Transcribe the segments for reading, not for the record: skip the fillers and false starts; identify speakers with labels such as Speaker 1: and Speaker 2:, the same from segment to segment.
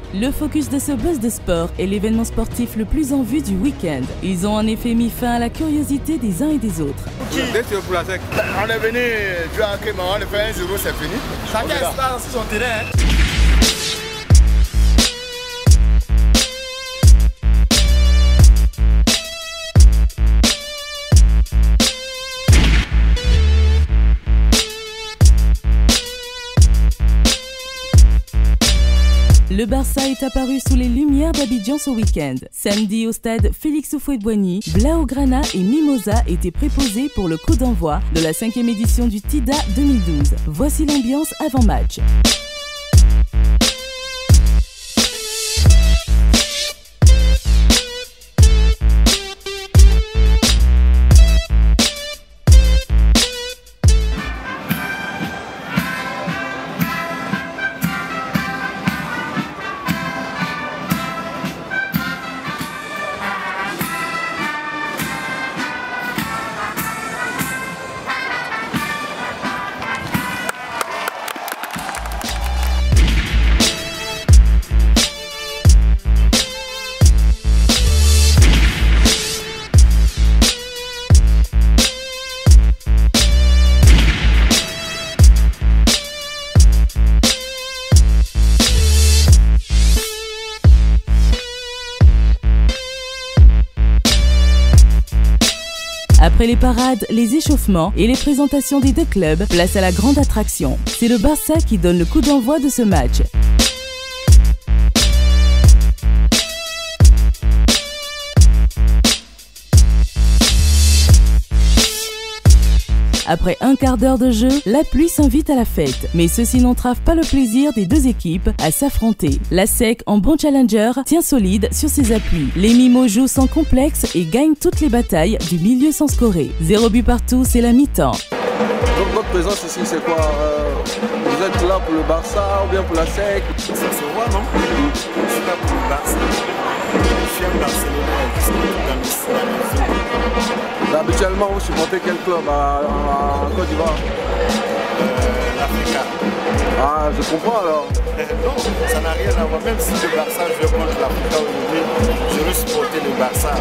Speaker 1: Le focus de ce buzz de sport est l'événement sportif le plus en vue du week-end. Ils ont en effet mis fin à la curiosité des uns et des autres.
Speaker 2: Pour la sec. On est venu jouer à Créma, on a fait 1-0, c'est fini. Chacun est sur son terrain.
Speaker 1: Le Barça est apparu sous les lumières d'Abidjan ce week-end. Samedi au stade Félix Houphouët-Boigny, Blaugrana et Mimosa étaient préposés pour le coup d'envoi de la 5e édition du TIDA 2012. Voici l'ambiance avant-match. Après les parades, les échauffements et les présentations des deux clubs, place à la grande attraction. C'est le Barça qui donne le coup d'envoi de ce match. Après un quart d'heure de jeu, la pluie s'invite à la fête. Mais ceci n'entrave pas le plaisir des deux équipes à s'affronter. La SEC, en bon challenger, tient solide sur ses appuis. Les Mimos jouent sans complexe et gagnent toutes les batailles du milieu sans scorer. 0 but partout, c'est la mi-temps.
Speaker 3: Donc votre présence ici, c'est quoi vous êtes là pour le Barça ou bien pour la SEC?
Speaker 2: Ça se voit, non? Je suis là pour le Barça. Je suis un Barcelonais.
Speaker 3: Habituellement, vous supportez quel club en Côte d'Ivoire?
Speaker 2: L'Africa.
Speaker 3: Ah, je comprends alors.
Speaker 2: Non, ça n'a rien à voir. Même si le Barça joue contre l'Africa aujourd'hui, je veux supporter le Barça.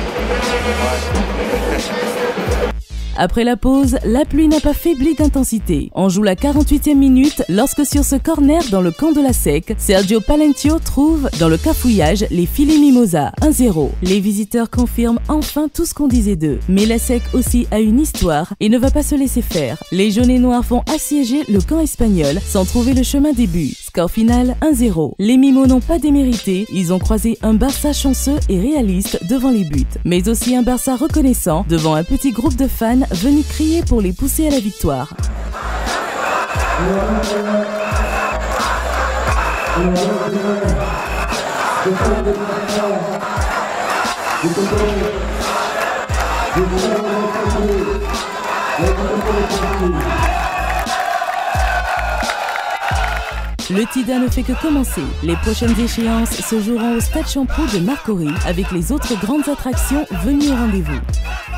Speaker 2: Ouais.
Speaker 1: Après la pause, la pluie n'a pas faibli d'intensité. On joue la 48e minute lorsque sur ce corner dans le camp de la SEC, Sergio Palentio trouve dans le cafouillage les filets Mimosa, 1-0. Les visiteurs confirment enfin tout ce qu'on disait d'eux. Mais la SEC aussi a une histoire et ne va pas se laisser faire. Les jaunes et noirs vont assiéger le camp espagnol sans trouver le chemin des buts. Score final 1-0. Les Mimos n'ont pas démérité, ils ont croisé un Barça chanceux et réaliste devant les buts. Mais aussi un Barça reconnaissant devant un petit groupe de fans venus crier pour les pousser à la victoire. Le TIDA ne fait que commencer. Les prochaines échéances se joueront au Stade Champrou de Marcory avec les autres grandes attractions venues au rendez-vous.